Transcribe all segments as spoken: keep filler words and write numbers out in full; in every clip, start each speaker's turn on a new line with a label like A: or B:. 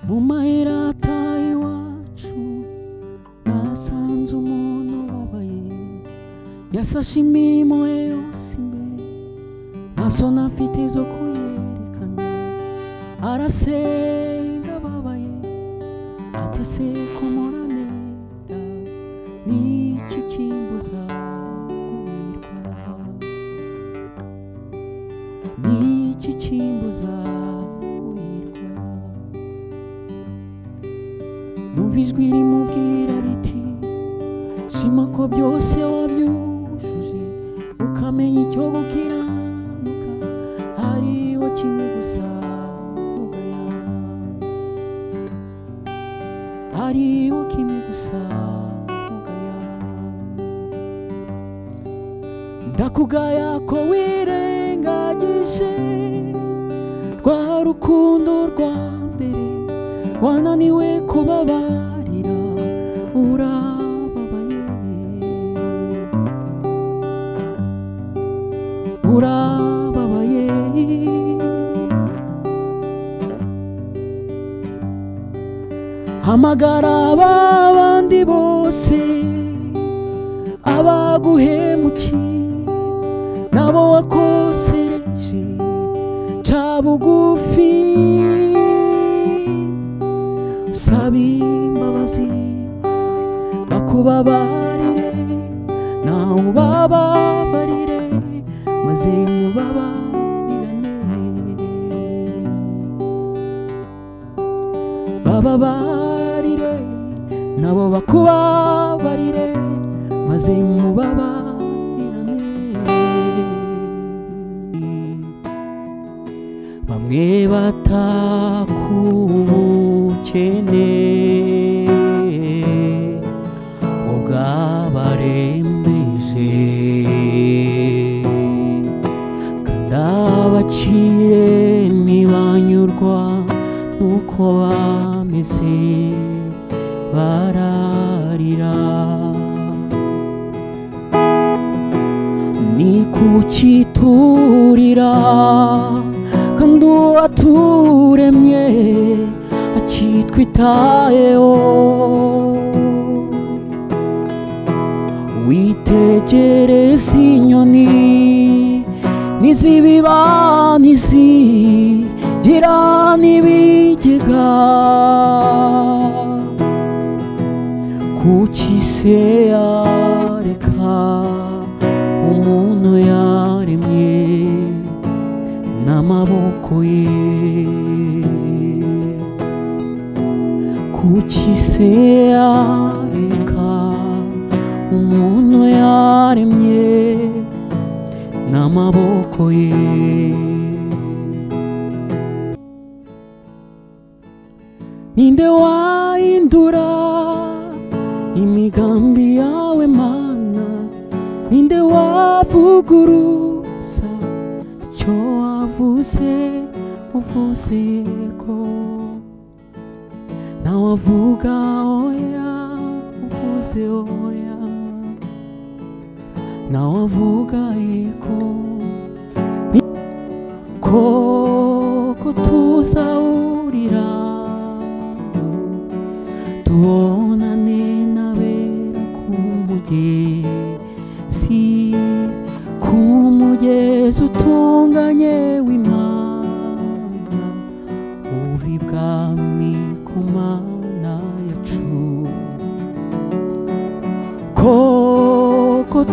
A: mu mayira ataye iwacu nasanze umuntu ubabaye yasashe imirimo ye yose imbere nta soni afite zo kuyerekana arasenga ababaye ati se ko muranera niki kimbuza kumirwa niki kimbuza kumirwa numva ijwi rimubwira riti shima ko byose wabyujuje ukamenya icyo gukiranuka hariho kimwe gusa ugaya hariho kimwe gusa ugaya ndakugaya ko wirengagije rwa rukundo rwa mbere wananiwe kubabarira urababaye urababaye hamagara abandi bose abaguhemukiye nabo wakosereje ca bugufi usabe imbabazi bakubabarire nawe ubababarire maze mubabarirane bababarire nabo bakubabarire maze mubabarirane bamwe batakubukene ubwabarembeje kandi abakire ntibanyurwa nuko bameze bararira ni kukiturira kandi uwaturemye akitwitayeho witegereza inyoni n'izibiba ntizigira n'ibigega kuki se yareka umuntu yaremye n'amaboko ye kuki se yareka umuntu yaremye n'amaboko ye ninde wahindura imigambi yawe mana ninde wavuguruza icyo wavuze uvuze yego nawe avuga oya uvuze oya nawe avuga yego koko tuzahurira tubonane n'abera ku mugezi ku mugezi utunganye w'Imana uva ibwami ku Mana yacu koko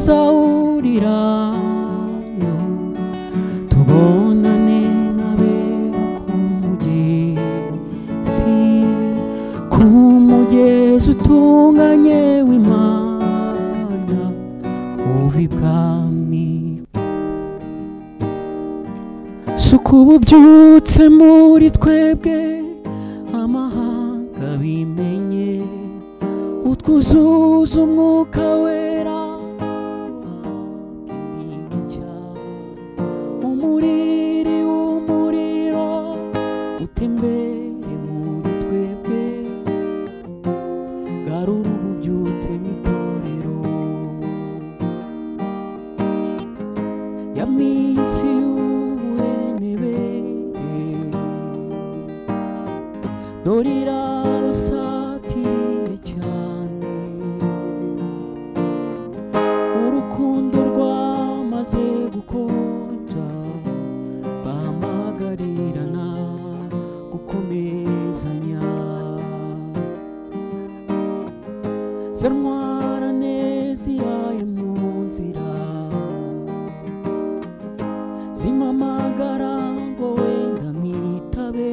A: tuzahurirayo tubonane n'abera ku mugezi ku mugezi utunganye w'Imana uva ibwami suko ububyutse muri twebwe amahanga bimenye utwuzuza umwuka wera umuriri w'umuriro utembere muri twebwe garura ububyutse n'itorero ya minsi y'ubuhenebere dorira basatiriye cyane urukundo rwamaze gukonja bahamagarira gukomezanya zantwarane ziraye mu nzira zimpamagara ngo wenda nitabe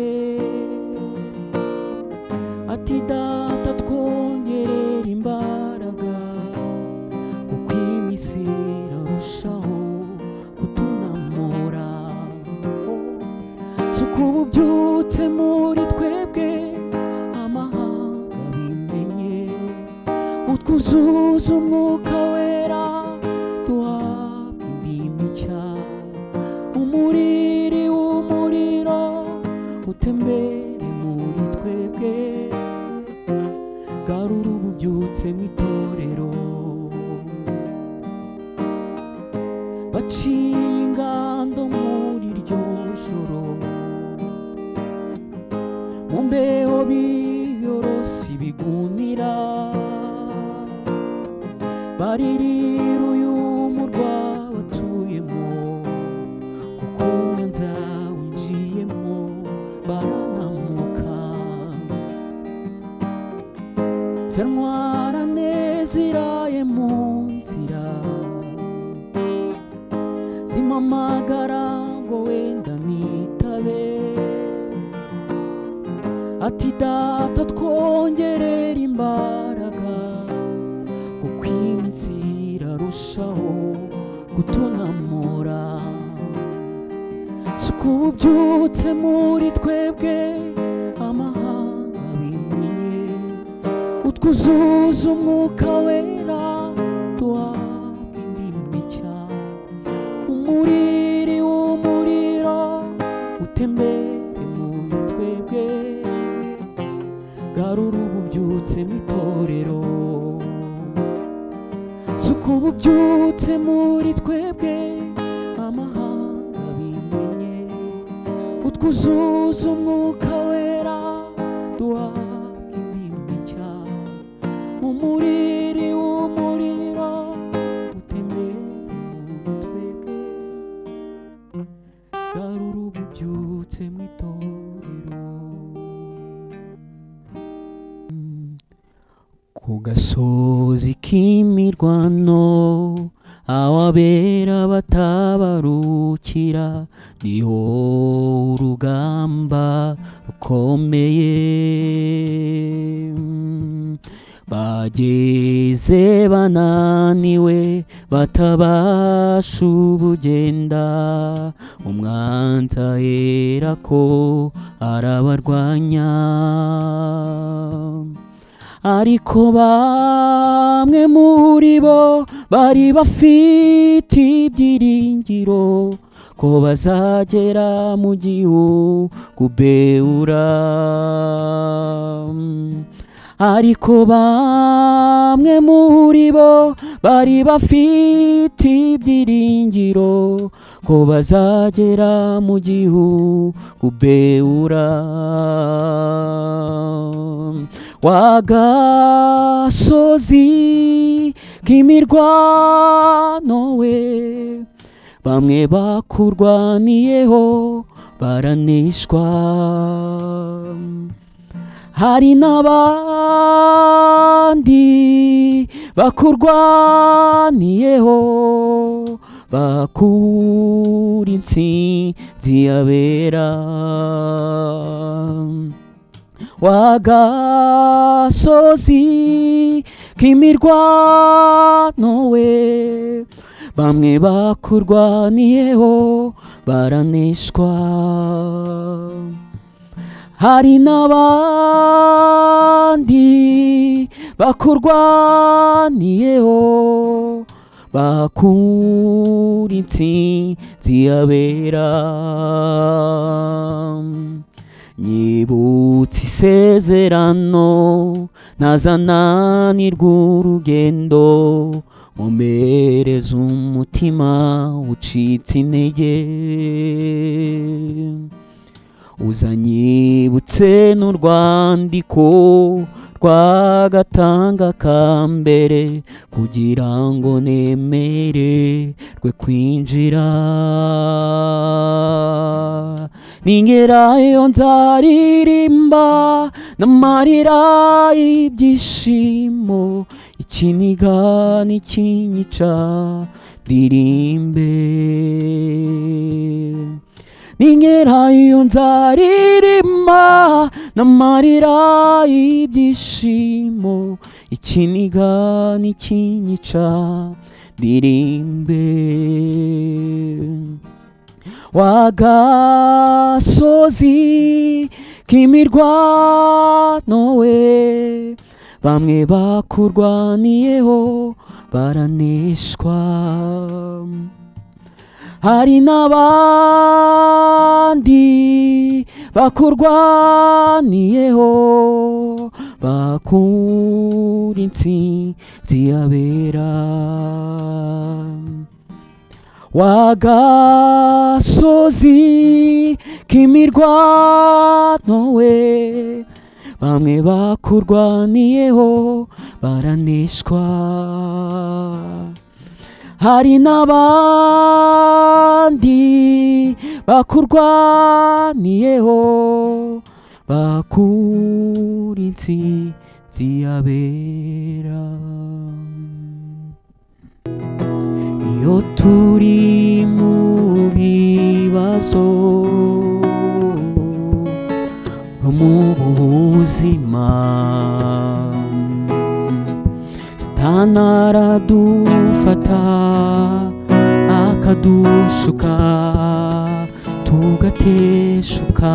A: ati data twongerera imbaraga kuko iminsi irarushaho kutunamura suko ububyutse muri twebwe amahanga bimenye utwuzuza umwuka wera duhabwa indimi nshya umuriri w'umuriro utembere muri twebwe garura ububyutse mu itorero baciye ingando muri iryo joro mu mbeho biyorosa ibigunira baririra uyu murwa watuyemo kuko umwanza winjiyemo baranamuka zantwarane ziraye mu nzira zimpamagara ngo wenda nitabe ati data twongerera imbaraga kuko iminsi irarushaho gutunamura suko ububyutse muri twebwe amahanga bimenye utwuzuza umwuka wera duhabwa indimi nshya umuriri w'umuriro utembere muri twebwe garura ububyutse mu itorero suko ububyutse muri twebwe amahanga bimenye utwuzuza umwuka wera duhabwa indimi nshya umuriri w'umuriro utembere muri twebwe garura ububyutse mu itorero ku gasozi k'imirwano aho abera batabarukira niho urugamba rukomeye bageze bananiwe batabasha ubugenda umwanzi ahera ko arabarwanya ariko bamwe muri bo bari bafite ibyiringiro ko bazagera mu gihugu beura ariko bamwe muri bo bari bafite ibyiringiro ko bazagera mu gihugu beura wagasozi k'imirwano we bamwe bakurwaniyeho baraneshwa hari n'abandi bakurwaniyeho bakura intsinzi yabera wagasozi k'imirwano we bamwe bakurwaniyeho baraneshwa hari n'abandi bakurwaniyeho bakura intsinzi yabera nyibutse isezerano ntazananirwa urugendo mumereza umutima ucitse intege uzanyibutse n'urwandiko rwagatanga ka mbere kugira ngo nemererwe kwinjira. Ningerayo nzaririmba n'amarira y'ibyishimo, ikiniga n'ikinyica ndirimbe. Ningerayo nzaririmba n'amarira y'ibyishimo, ikiniga n'ikinyica ndirimbe. Wa gasozi k'imirwano we, bamwe bakurwaniyeho baraneshwa, hari n'abandi bakurwaniyeho bakura intsinzi yabera. Wa gasozi k'imirwano we, bamwe bakurwaniyeho baraneshwa, hari n'abandi bakurwaniyeho bakura intsinzi yabera. Iyo turi mu bibazo no mu buzima, Satani aradufata akadushuka tugateshuka,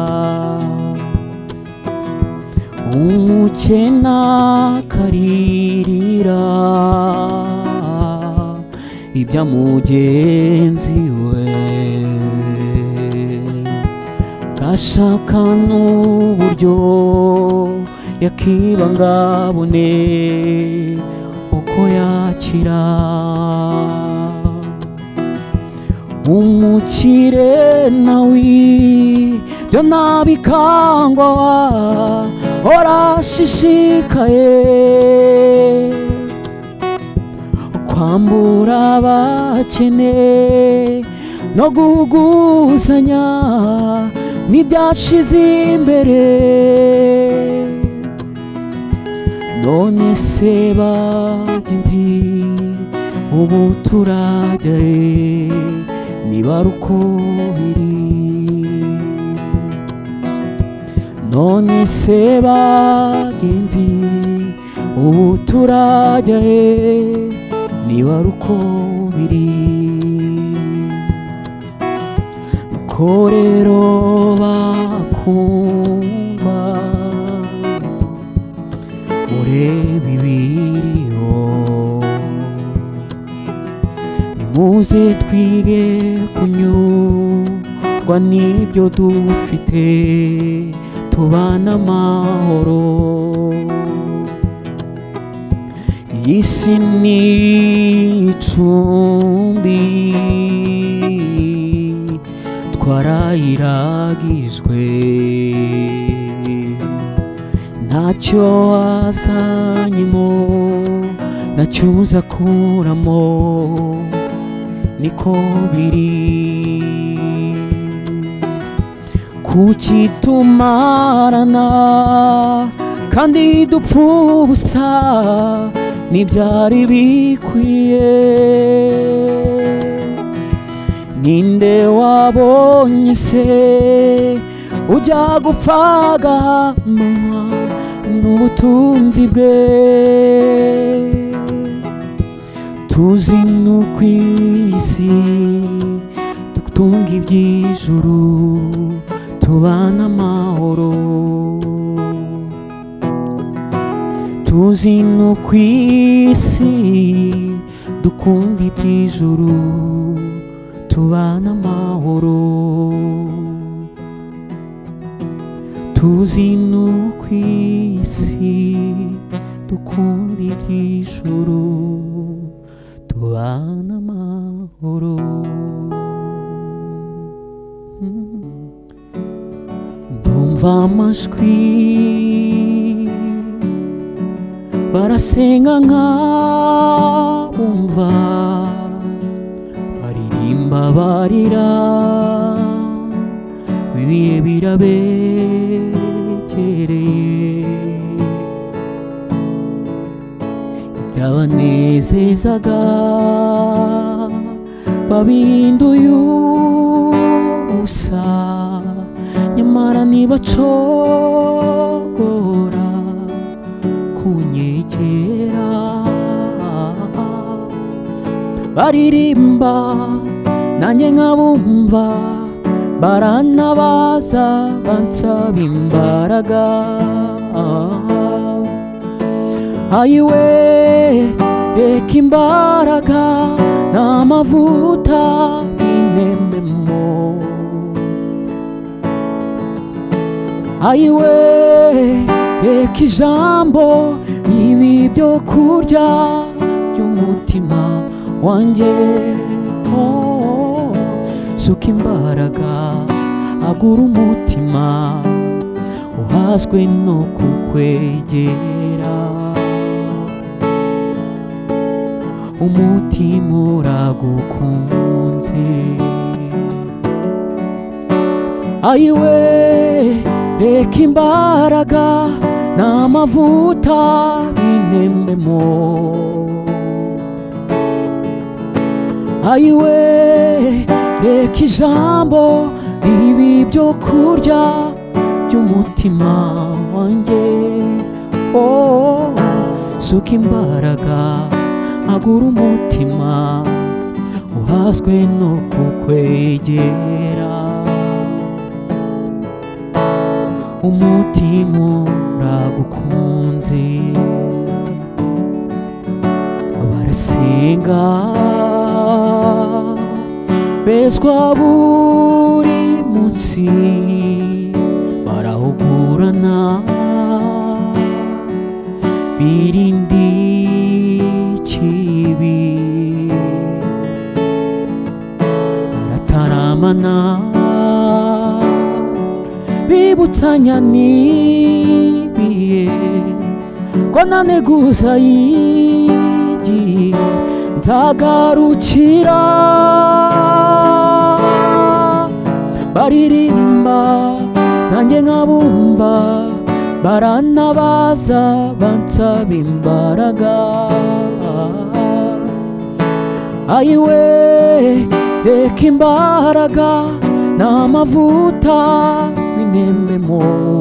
A: umukene akaririra ibya mugenzi we, gashaka n'uburyo yakibangabone uko yakira. Umukire nawe byo nabikangwa orashishikaye kwambura abakene no guhuguzanya n'ibyashize imbere. None se bagenzi ubu turajyahe niba ari uko biri? None se bagenzi ubu turajyahe niba ari uko biri? Nuko rero bakundwa murebe ibiriho, nimuze twige kunyurwa n'ibyo dufite, tubana amahoro. Iyi si ni icumbi twarayiragijwe, ntacyo wazanyemo ntacyo uzakuramo, niko biri. Kuki tumarana kandi dupfa ubusa, ntibyari bikwiye. Ninde wabonye se ujya gupfa agahamanwa n'ubutunzi bwe? Tuzi nuko isi dutunga iby'ijuru, tubana amahoro. Tuzi nuko isi dukunda iby'ijuru, tubana amahoro. Tuzi nuko isi dukunda iby'ijuru, tubana amahoro. bumva amajwi barasenga nkabumva baririmba barira ibihe birabegereye ibyabanezezaga babihinduye ubusa nyamara ntibacogora kunyegera baririmba nanjye nkabumva baranabaza bansaba imbaraga ayiwe reka imbaraga n'amavuta binembemo ayiwe reka ijambo ibi byo kurya by'umutima wanjye oh, suka imbaraga agura umutima uhazwe no kukwegera umutima uragukunze ayiwe reka imbaraga n'amavuta binembemo ayiwe reka ijambo ibi byo kurya by'umutima wanjye oh, suka imbaraga agura umutima uhazwe no kukwegera umutima uragukunze barasenga bezwa buri munsi barahugurana birindi ikibi barataramana bibutsanya n'ibihe ko naneguza igihe nzagarukira baririmba nanjye nkabumva baranabaza bansaba imbaraga ayiwe reka imbaraga n'amavuta binembemo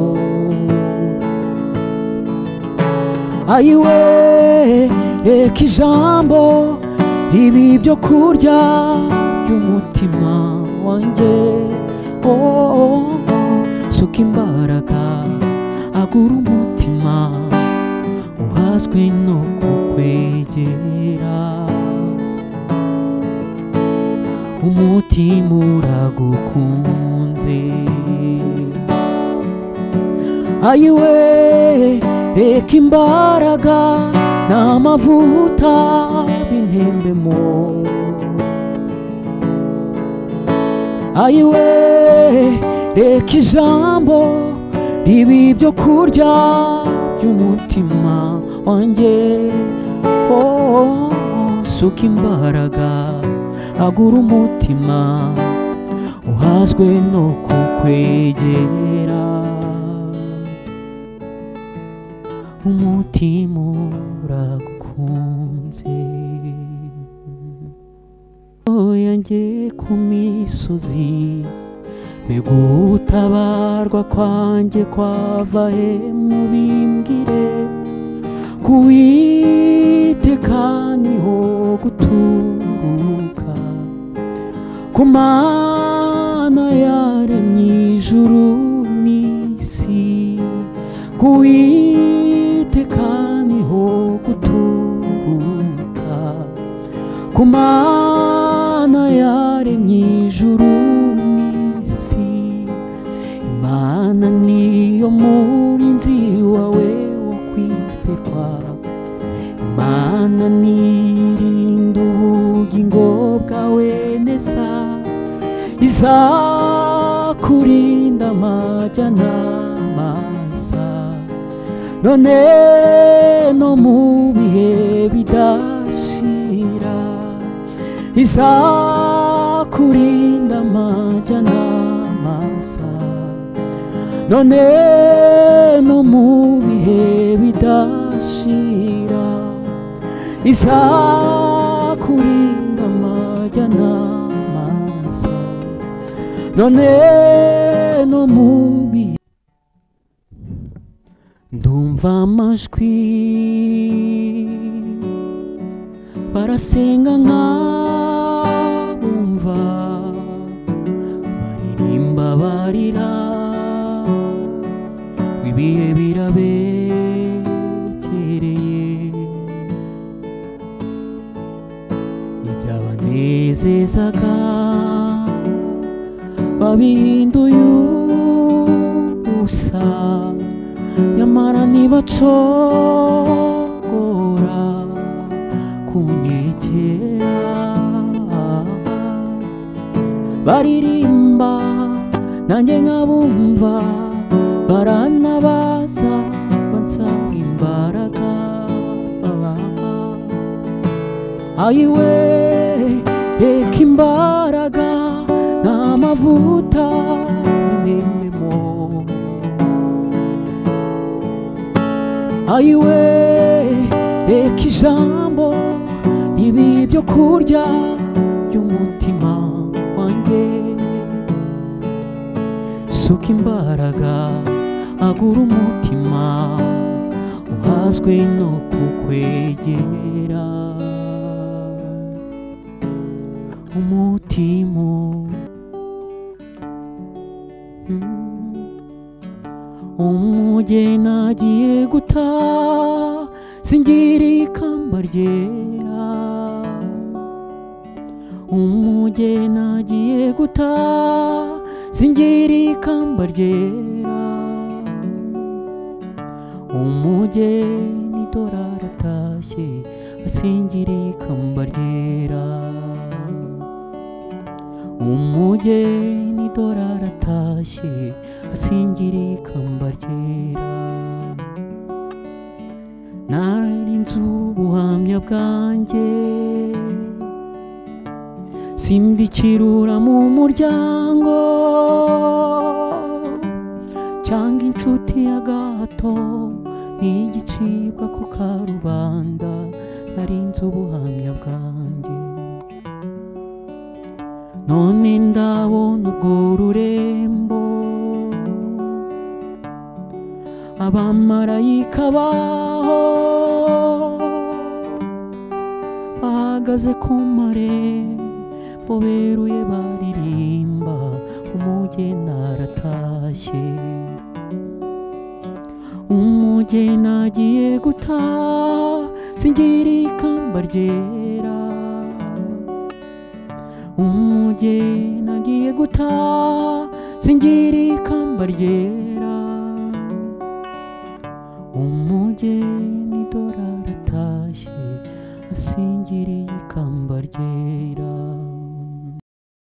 A: ayiwe reka ijambo ibi byo kurya by'umutima wanjye oh, suka imbaraga agura umutima uhazwe no kukwegera umutima uragukunze ayiwe reka imbaraga n'amavuta binembemo ayiwe reka ijambo ibi byo kurya by'umutima wanjye oh, suka imbaraga agura umutima uhazwe no kukwegera umutima uragukunze yanjye ku misozi mbega utabarwa kwanjye kwava he mubimbwire kuwiteka niho guturuka ku Mana yaremye ijuru n'isi kuwiteka niho guturuka ku Mana yaremye ijuru n'isi Imana niyo murinzi wawe wo kwizerwa Imana nirinda ubugingo bwawe neza izakurinda amajyana n'amasa none no mu bihe bidashira izakurinda amajya n'amasa none no mu bihe bidashira izakurinda amajya n'amasa none no mu bihe. Ndumva amajwi barasenga nkabumva baririmba barira ibihe birabegereye ibyabanezezaga babihinduye ubusa nyamara ntibacogora kunyegera baririmba nanjye nkabumva baranabaza bansaba imbaraga ayiwe reka imbaraga n'amavuta n'imemo ayiwe reka ijambo ibi byo kurya by'umutima wanjye suka imbaraga agura umutima uhazwe no kukwegera umutima umugeni agiye gutaha singira ikamba ryera umugeni agiye gutaha singira ikamba ryera umugeni dore aratashye asingira ikamba ryera umugeni dore aratashye asingira ikamba ryera narinze ubuhamya bwanjye sindikirura mu muryango cyangwa inshuti ya gato ntigicibwa ku karubanda narinze ubuhamya bwanjye none ndabona urwo rurembo abamarayika baho bahagaze ku marembo beruye baririmba umugeni aratashye umugeni agiye gutaha singira ikamba ryera umugeni agiye gutaha singira ikamba ryera